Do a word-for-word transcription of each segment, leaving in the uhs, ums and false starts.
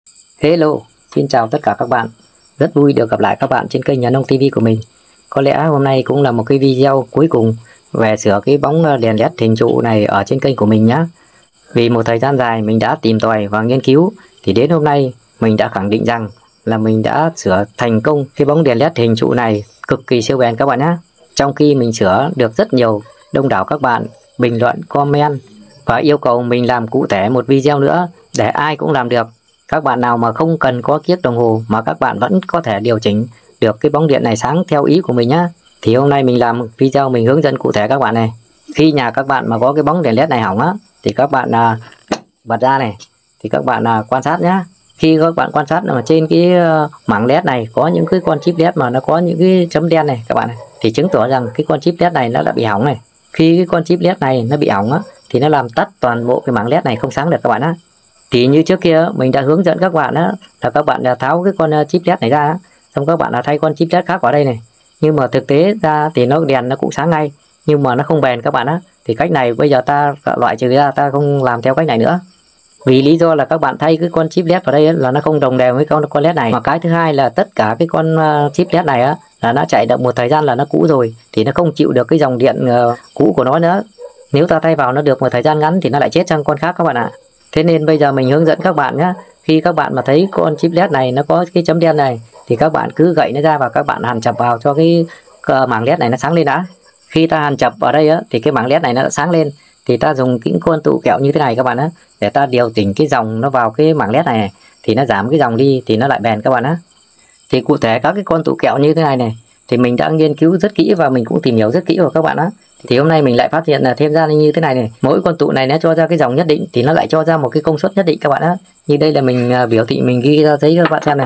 Hello, xin chào tất cả các bạn. Rất vui được gặp lại các bạn trên kênh Nhà Nông ti vi của mình. Có lẽ hôm nay cũng là một cái video cuối cùng về sửa cái bóng đèn led hình trụ này ở trên kênh của mình nhé. Vì một thời gian dài mình đã tìm tòi và nghiên cứu, thì đến hôm nay mình đã khẳng định rằng là mình đã sửa thành công cái bóng đèn led hình trụ này cực kỳ siêu bền các bạn nhé. Trong khi mình sửa được rất nhiều đông đảo các bạn bình luận, comment và yêu cầu mình làm cụ thể một video nữa để ai cũng làm được. Các bạn nào mà không cần có chiếc đồng hồ mà các bạn vẫn có thể điều chỉnh được cái bóng điện này sáng theo ý của mình nhá, thì hôm nay mình làm video mình hướng dẫn cụ thể các bạn này. Khi nhà các bạn mà có cái bóng đèn led này hỏng á, thì các bạn à, bật ra này, thì các bạn à, quan sát nhá. Khi các bạn quan sát mà trên cái uh, mảng led này có những cái con chip led mà nó có những cái chấm đen này các bạn này, thì chứng tỏ rằng cái con chip led này nó đã bị hỏng này. Khi cái con chip led này nó bị hỏng á, thì nó làm tắt toàn bộ cái mảng led này không sáng được các bạn á. Thì như trước kia mình đã hướng dẫn các bạn á, là các bạn đã tháo cái con chip led này ra, xong các bạn đã thay con chip led khác vào đây này. Nhưng mà thực tế ra thì nó đèn nó cũng sáng ngay, nhưng mà nó không bền các bạn á. Thì cách này bây giờ ta loại trừ ra, ta không làm theo cách này nữa. Vì lý do là các bạn thay cái con chip led vào đây ấy, là nó không đồng đều với con con led này. Mà cái thứ hai là tất cả cái con chip led này á, là nó chạy được một thời gian là nó cũ rồi, thì nó không chịu được cái dòng điện uh, cũ của nó nữa. Nếu ta thay vào nó được một thời gian ngắn thì nó lại chết sang con khác các bạn ạ. Thế nên bây giờ mình hướng dẫn các bạn nhé. Khi các bạn mà thấy con chip led này nó có cái chấm đen này, thì các bạn cứ gậy nó ra và các bạn hàn chập vào cho cái uh, mảng led này nó sáng lên đã. Khi ta hàn chập vào đây á, thì cái mảng led này nó đã sáng lên, thì ta dùng những con tụ kẹo như thế này các bạn á, để ta điều chỉnh cái dòng nó vào cái mảng led này, này thì nó giảm cái dòng đi thì nó lại bền các bạn á. Thì cụ thể các cái con tụ kẹo như thế này này thì mình đã nghiên cứu rất kỹ và mình cũng tìm hiểu rất kỹ của các bạn á. Thì hôm nay mình lại phát hiện là thêm ra như thế này này, mỗi con tụ này nó cho ra cái dòng nhất định thì nó lại cho ra một cái công suất nhất định các bạn á. Như đây là mình biểu thị, mình ghi ra giấy cho các bạn xem này.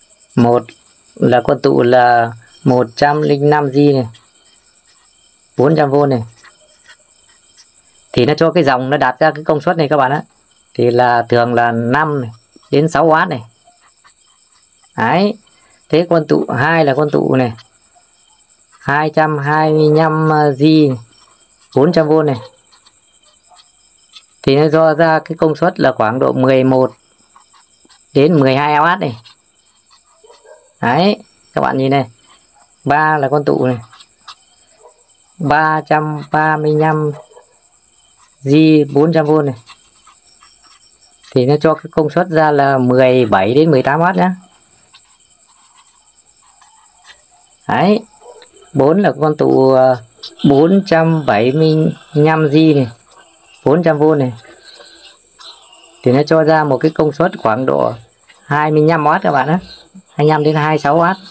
Một là con tụ là một trăm lẻ năm G này, bốn trăm V này, thì nó cho cái dòng nó đạt ra cái công suất này các bạn á, thì là thường là năm này, đến sáu W này. Đấy. Thế con tụ hai là con tụ này hai trăm hai mươi lăm G bốn trăm V này, thì nó cho ra cái công suất là khoảng độ mười một đến mười hai W này. Đấy, các bạn nhìn này. Ba là con tụ này ba trăm ba mươi lăm G bốn trăm V này, thì nó cho cái công suất ra là mười bảy đến mười tám W nhé. Đấy. Bốn là con tụ bốn trăm bảy mươi lăm G này, bốn trăm V này, thì nó cho ra một cái công suất khoảng độ hai mươi lăm W các bạn á, hai mươi lăm đến hai mươi sáu W.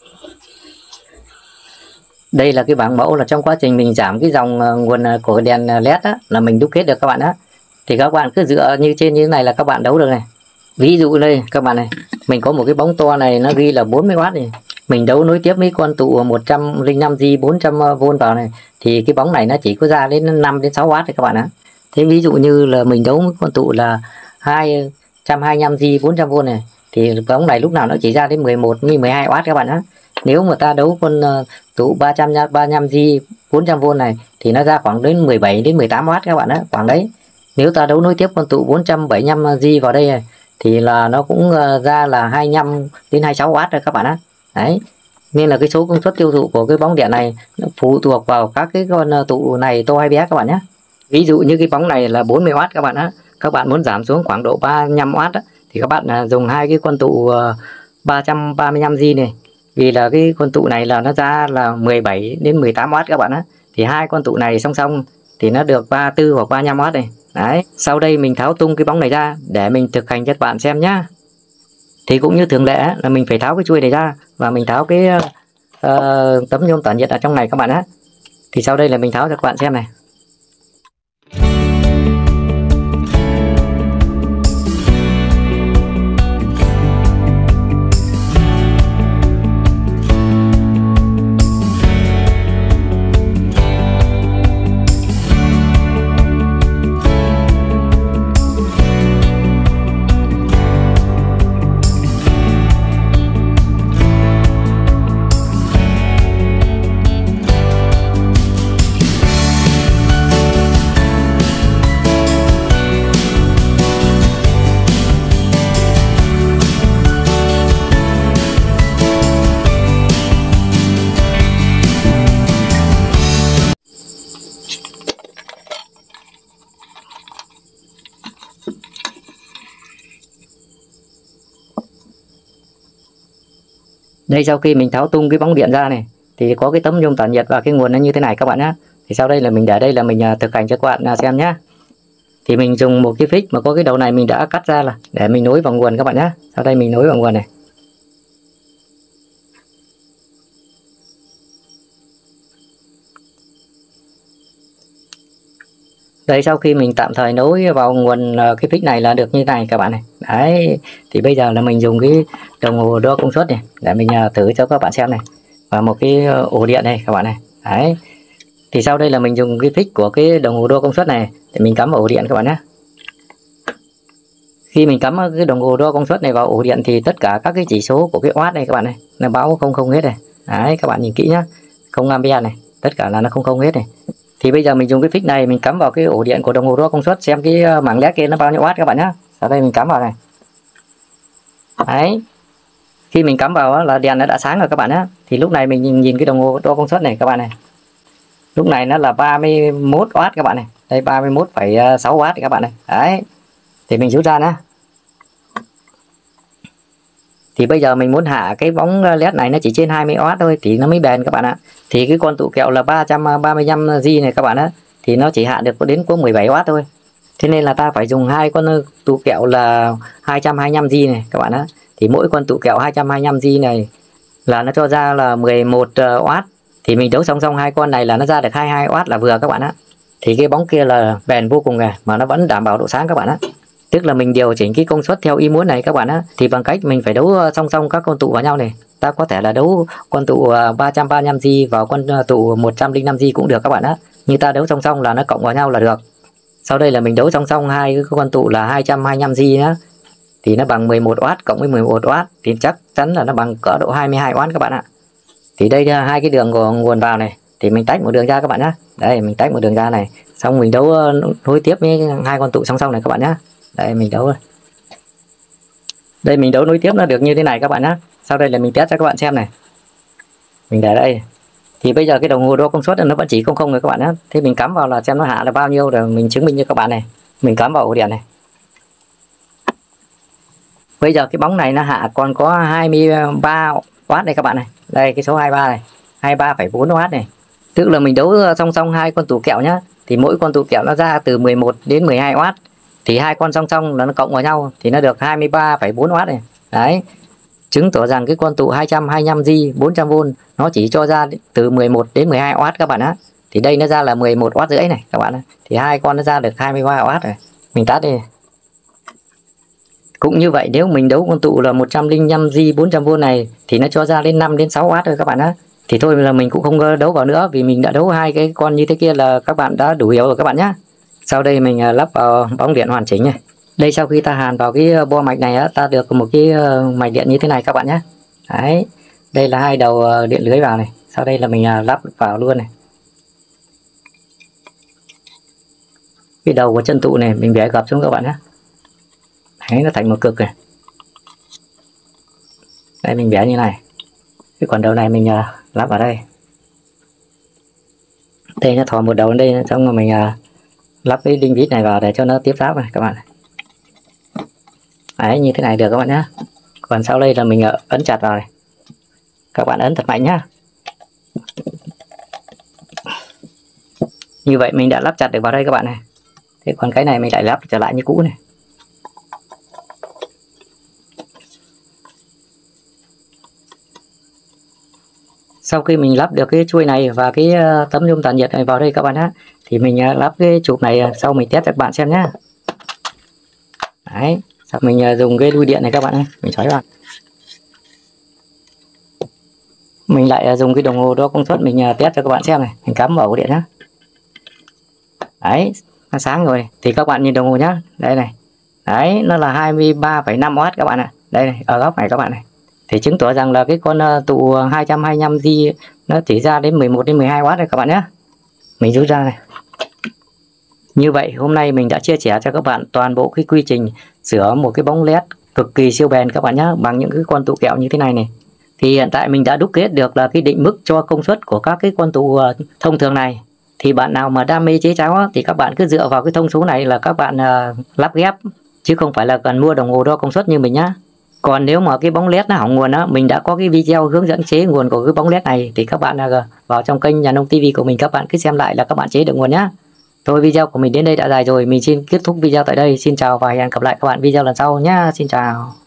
Đây là cái bảng mẫu là trong quá trình mình giảm cái dòng nguồn của đèn led á, là mình đúc kết được các bạn á. Thì các bạn cứ dựa như trên như thế này là các bạn đấu được này. Ví dụ đây các bạn này, mình có một cái bóng to này, nó ghi là bốn mươi W này, mình đấu nối tiếp với con tụ một trăm lẻ năm G bốn trăm V vào này, thì cái bóng này nó chỉ có ra đến năm đến sáu W đấy các bạn ạ. Thế ví dụ như là mình đấu với con tụ là hai trăm hai mươi lăm G bốn trăm V này, thì bóng này lúc nào nó chỉ ra đến mười một đến mười hai W các bạn ạ. Nếu mà ta đấu con uh, tụ ba trăm ba mươi lăm G bốn trăm V này thì nó ra khoảng đến mười bảy đến mười tám W các bạn ạ, khoảng đấy. Nếu ta đấu nối tiếp con tụ bốn trăm bảy mươi lăm G vào đây này, thì là nó cũng uh, ra là hai mươi lăm đến hai mươi sáu W rồi các bạn ạ. Đấy. Nên là cái số công suất tiêu thụ của cái bóng đèn này nó phụ thuộc vào các cái con tụ này to hay bé các bạn nhé. Ví dụ như cái bóng này là bốn mươi W các bạn á, các bạn muốn giảm xuống khoảng độ ba mươi lăm W á, thì các bạn dùng hai cái con tụ ba trăm ba mươi lăm G này. Vì là cái con tụ này là nó ra là mười bảy đến mười tám W các bạn á, thì hai con tụ này song song thì nó được ba mươi tư hoặc ba mươi lăm W này. Đấy. Sau đây mình tháo tung cái bóng này ra để mình thực hành cho các bạn xem nhá. Thì cũng như thường lệ là mình phải tháo cái chuôi này ra và mình tháo cái uh, tấm nhôm tản nhiệt ở trong này các bạn á. Thì sau đây là mình tháo cho các bạn xem này. Đây sau khi mình tháo tung cái bóng điện ra này thì có cái tấm nhôm tản nhiệt và cái nguồn nó như thế này các bạn nhé. Thì sau đây là mình để đây là mình thực hành cho các bạn xem nhé. Thì mình dùng một cái phích mà có cái đầu này mình đã cắt ra là để mình nối vào nguồn các bạn nhé. Sau đây mình nối vào nguồn này. Đây sau khi mình tạm thời nối vào nguồn cái phích này là được như này các bạn này. Đấy, thì bây giờ là mình dùng cái đồng hồ đo công suất này để mình thử cho các bạn xem này. Và một cái ổ điện này các bạn này. Đấy. Thì sau đây là mình dùng cái phích của cái đồng hồ đo công suất này để mình cắm vào ổ điện các bạn nhé. Khi mình cắm cái đồng hồ đo công suất này vào ổ điện thì tất cả các cái chỉ số của cái oát này các bạn này nó báo không không hết này. Đấy, các bạn nhìn kỹ nhá. Không ampere này, tất cả là nó không không hết này. Thì bây giờ mình dùng cái phích này mình cắm vào cái ổ điện của đồng hồ đo công suất xem cái mảng led kia nó bao nhiêu oát các bạn nhé. Sau đây mình cắm vào này. Đấy. Khi mình cắm vào là đèn nó đã sáng rồi các bạn nhé. Thì lúc này mình nhìn, nhìn cái đồng hồ đo công suất này các bạn này. Lúc này nó là ba mươi mốt oát các bạn này. Đây ba mươi mốt phẩy sáu oát các bạn này. Đấy. Thì mình rút ra nhé. Thì bây giờ mình muốn hạ cái bóng led này nó chỉ trên hai mươi oát thôi thì nó mới bền các bạn ạ. Thì cái con tụ kẹo là ba trăm ba mươi lăm G này các bạn á, thì nó chỉ hạ được có đến có mười bảy oát thôi. Thế nên là ta phải dùng hai con tụ kẹo là hai trăm hai mươi lăm G này các bạn á. Thì mỗi con tụ kẹo hai trăm hai mươi lăm G này là nó cho ra là mười một oát. Thì mình đấu song song hai con này là nó ra được hai mươi hai oát là vừa các bạn á. Thì cái bóng kia là bền vô cùng này mà nó vẫn đảm bảo độ sáng các bạn á. Tức là mình điều chỉnh cái công suất theo ý muốn này các bạn á. Thì bằng cách mình phải đấu song song các con tụ vào nhau này. Ta có thể là đấu con tụ ba trăm ba mươi lăm G vào con tụ một trăm lẻ năm G cũng được các bạn á. Nhưng ta đấu song song là nó cộng vào nhau là được. Sau đây là mình đấu song song hai cái con tụ là hai trăm hai mươi lăm G nhá. Thì nó bằng mười một oát cộng với mười một oát thì chắc chắn là nó bằng cỡ độ hai mươi hai oát các bạn ạ. Thì đây là hai cái đường của nguồn vào này thì mình tách một đường ra các bạn nhé. Đây mình tách một đường ra này, xong mình đấu nối tiếp với hai con tụ song song này các bạn nhé. Đây mình đấu đây mình đấu nối tiếp nó được như thế này các bạn nhé. Sau đây là mình test cho các bạn xem này. Mình để đây thì bây giờ cái đồng hồ đo công suất nó vẫn chỉ không không rồi các bạn nhé. Thế mình cắm vào là xem nó hạ là bao nhiêu rồi mình chứng minh cho các bạn này. Mình cắm vào ổ điện này. Bây giờ cái bóng này nó hạ còn có hai mươi ba oát đây các bạn này. Đây cái số hai mươi ba này, hai mươi ba phẩy bốn oát này. Tức là mình đấu song song hai con tụ kẹo nhá. Thì mỗi con tụ kẹo nó ra từ mười một đến mười hai oát. Thì hai con song song là nó cộng vào nhau thì nó được hai mươi ba phẩy bốn oát này. Đấy. Chứng tỏ rằng cái con tụ hai trăm hai mươi lăm G bốn trăm vôn nó chỉ cho ra từ mười một đến mười hai oát các bạn á. Thì đây nó ra là mười một oát rưỡi này các bạn ạ. Thì hai con nó ra được hai mươi ba oát rồi. Mình tắt đi. Cũng như vậy nếu mình đấu con tụ là một trăm lẻ năm G bốn trăm vôn này thì nó cho ra đến năm đến sáu oát rồi các bạn á. Thì thôi là mình cũng không đấu vào nữa vì mình đã đấu hai cái con như thế kia là các bạn đã đủ hiểu rồi các bạn nhé. Sau đây mình lắp vào bóng điện hoàn chỉnh này. Đây sau khi ta hàn vào cái bo mạch này á, ta được một cái mạch điện như thế này các bạn nhé. Đấy. Đây là hai đầu điện lưới vào này. Sau đây là mình lắp vào luôn này. Cái đầu của chân tụ này mình bẻ gập xuống các bạn nhé. Đấy, nó thành một cực này. Đây mình bẻ như này. Cái còn đầu này mình lắp vào đây. Đây nó thò một đầu lên đây xong rồi mình lắp cái đinh vít này vào để cho nó tiếp giáp này các bạn. Đấy như thế này được các bạn nhé. Còn sau đây là mình ấn chặt vào này. Các bạn ấn thật mạnh nhá. Như vậy mình đã lắp chặt được vào đây các bạn này. Thế còn cái này mình lại lắp trở lại như cũ này. Sau khi mình lắp được cái chuôi này và cái tấm nhôm tản nhiệt này vào đây các bạn nhé, thì mình lắp cái chụp này sau mình test cho các bạn xem nhé. Đấy, sau mình dùng cái đuôi điện này các bạn ơi, mình xoáy vào. Mình lại dùng cái đồng hồ đo công suất mình test cho các bạn xem này, mình cắm vào ổ điện nhé. Đấy, nó sáng rồi. Thì các bạn nhìn đồng hồ nhá, đây này. Đấy, nó là hai mươi ba phẩy năm oát các bạn ạ. Đây này, ở góc này các bạn này. Thì chứng tỏ rằng là cái con tụ hai trăm hai mươi lăm G nó chỉ ra đến mười một đến mười hai oát đây các bạn nhé. Mình rút ra này. Như vậy hôm nay mình đã chia sẻ cho các bạn toàn bộ cái quy trình sửa một cái bóng led cực kỳ siêu bền các bạn nhé, bằng những cái con tụ kẹo như thế này này. Thì hiện tại mình đã đúc kết được là cái định mức cho công suất của các cái con tụ thông thường này. Thì bạn nào mà đam mê chế cháo thì các bạn cứ dựa vào cái thông số này là các bạn lắp ghép chứ không phải là cần mua đồng hồ đo công suất như mình nhá. Còn nếu mà cái bóng led nó hỏng nguồn á, mình đã có cái video hướng dẫn chế nguồn của cái bóng led này, thì các bạn là vào trong kênh Nhà Nông ti vi của mình, các bạn cứ xem lại là các bạn chế được nguồn nhá. Thôi video của mình đến đây đã dài rồi, mình xin kết thúc video tại đây. Xin chào và hẹn gặp lại các bạn video lần sau nhá. Xin chào.